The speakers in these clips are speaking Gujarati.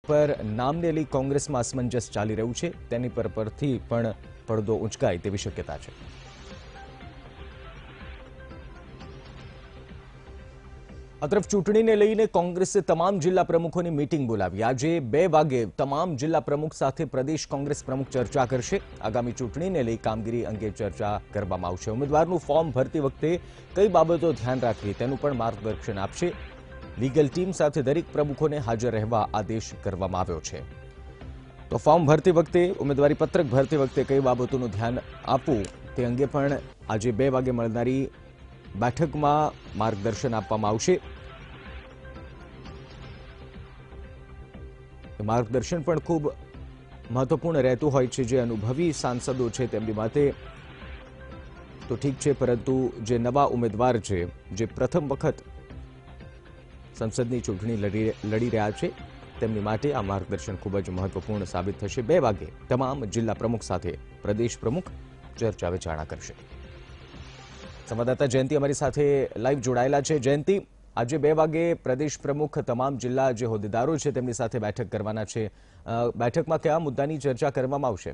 પર નામને લઈ કોંગ્રેસમાં અસમંજસ ચાલી રહ્યું છે, તેની પરથી પણ પડદો ઉંચકાય તેવી શક્યતા છે. આ તરફ ચૂંટણીને લઈને કોંગ્રેસે તમામ જિલ્લા પ્રમુખોની મીટિંગ બોલાવી. આજે 2 વાગે તમામ જિલ્લા પ્રમુખ સાથે પ્રદેશ કોંગ્રેસ પ્રમુખ ચર્ચા કરશે. આગામી ચૂંટણીને લઈ કામગીરી અંગે ચર્ચા કરવામાં આવશે. ઉમેદવારનું ફોર્મ ભરતી વખતે કઈ બાબતો ધ્યાન રાખવી તેનું પણ માર્ગદર્શન આપશે. લીગલ ટીમ સાથે દરેક પ્રમુખોને હાજર રહેવા આદેશ કરવામાં આવ્યો છે. તો ફોર્મ ભરતી વખતે, ઉમેદવારી પત્રક ભરતી વખતે કઈ બાબતોનું ધ્યાન આપવું તે અંગે પણ આજે 2 વાગે મળનારી બેઠકમાં માર્ગદર્શન આપવામાં આવશે. માર્ગદર્શન પણ ખૂબ મહત્વપૂર્ણ રહેતું હોય છે. જે અનુભવી સાંસદો છે તેમની માટે તો ઠીક છે, પરંતુ જે નવા ઉમેદવાર છે, જે પ્રથમ વખત સંસદની ચૂંટણી લડી રહ્યા છે, તેમની માટે આ માર્ગદર્શન ખૂબ જ મહત્વપૂર્ણ સાબિત થશે. 2 વાગે તમામ જિલ્લા પ્રમુખ સાથે પ્રદેશ પ્રમુખ ચર્ચા વિચારણા કરશે. સંવાદદાતા જયંતિ અમારી સાથે લાઈવ જોડાયેલા છે. જયંતિ, આજે 2 વાગે પ્રદેશ પ્રમુખ તમામ જિલ્લા જે હોદ્દેદારો છે તેમની સાથે બેઠક કરવાના છે. બેઠકમાં કયા મુદ્દાની ચર્ચા કરવામાં આવશે?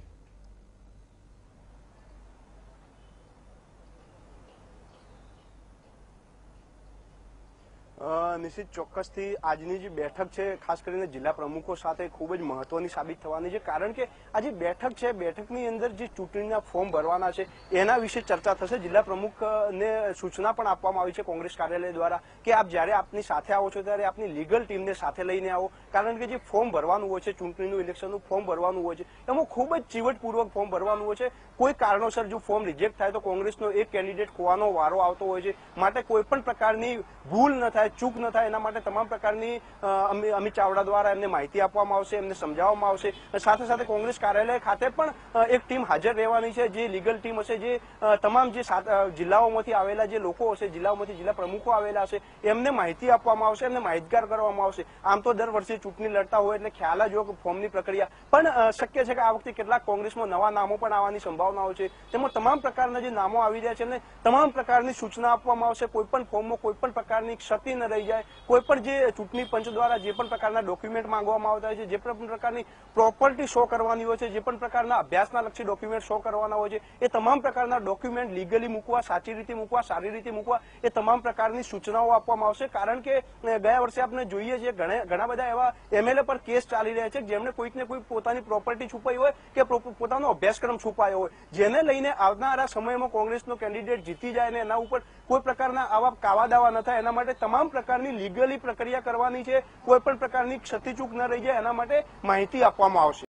નિશ્ચિત ચોક્કસથી આજની જે બેઠક છે ખાસ કરીને જિલ્લા પ્રમુખો સાથે ખૂબ જ મહત્વની સાબિત થવાની છે, કારણ કે આ જે બેઠક છે, બેઠકની અંદર જે ચૂંટણીના ફોર્મ ભરવાના છે એના વિશે ચર્ચા થશે. જિલ્લા પ્રમુખને સૂચના પણ આપવામાં આવી છે કોંગ્રેસ કાર્યાલય દ્વારા કે આપ જ્યારે આપની સાથે આવો છો ત્યારે આપની લીગલ ટીમને સાથે લઈને આવો, કારણ કે જે ફોર્મ ભરવાનું હોય છે, ચૂંટણીનું ઇલેક્શનનું ફોર્મ ભરવાનું હોય છે, એમાં ખૂબ જ ચીવટપૂર્વક ફોર્મ ભરવાનું હોય છે. કોઈ કારણોસર જો ફોર્મ રિજેક્ટ થાય તો કોંગ્રેસનો એક કેન્ડિડેટ ખોવાનો વારો આવતો હોય છે. માટે કોઈ પણ પ્રકારની ભૂલ ન થાય, ચૂક ન થાય, એના માટે તમામ પ્રકારની અમિત ચાવડા દ્વારા એમને માહિતી આપવામાં આવશે, એમને સમજાવવામાં આવશે. સાથે સાથે કોંગ્રેસ કાર્યાલય ખાતે પણ એક ટીમ હાજર રહેવાની છે, જે લીગલ ટીમ હશે, જે તમામ જે જિલ્લાઓમાંથી આવેલા જે લોકો હશે, જિલ્લાઓમાંથી જિલ્લા પ્રમુખો આવેલા હશે, એમને માહિતી આપવામાં આવશે, એમને માહિતગાર કરવામાં આવશે. આમ તો દર વર્ષે ચૂંટણી લડતા હોય એટલે ખ્યાલ જ હોય ફોર્મની પ્રક્રિયા, પણ શક્ય છે કે આ વખતે કેટલાક કોંગ્રેસમાં નવા નામો પણ આવવાની સંભાવનાઓ છે. તેમાં તમામ પ્રકારના જે નામો આવી રહ્યા છે એમને તમામ પ્રકારની સૂચના આપવામાં આવશે. કોઈ પણ ફોર્મમાં કોઈ પણ પ્રકારની ક્ષતિ ન રહી જાય. કોઈ પણ જે ચૂંટણી પંચ દ્વારા જે પણ પ્રકારના ડોક્યુમેન્ટ માંગવામાં આવતા હોય છે, જે પણ પ્રકારની પ્રોપર્ટી શો કરવાની હોય છે, જે પણ પ્રકારના અભ્યાસના લક્ષી ડોક્યુમેન્ટ શો કરવાના હોય છે, એ તમામ પ્રકારના ડોક્યુમેન્ટ લીગલી મૂકવા, સાચી રીતે મૂકવા, સારી રીતે મૂકવા, એ તમામ પ્રકારની સૂચનાઓ આપવામાં આવશે. કારણ કે ગયા વર્ષે આપણે જોઈએ છીએ ઘણા બધા એવા એમએલએ પર કેસ ચાલી રહ્યા છે જેમણે કોઈક ને કોઈ પોતાની પ્રોપર્ટી છુપાઈ હોય કે પોતાનો અભ્યાસક્રમ છુપાયો હોય, જેને લઈને આવનારા સમયમાં કોંગ્રેસનો કેન્ડિડેટ જીતી જાય ને એના ઉપર કોઈ પ્રકારના આવા કાવા દાવા ન થાય, એના માટે તમામ પ્રકારની લીગલી પ્રક્રિયા કરવાની છે. કોઈ પણ પ્રકારની ક્ષતિચૂક ન રહી જાય એના માટે માહિતી આપવામાં આવશે.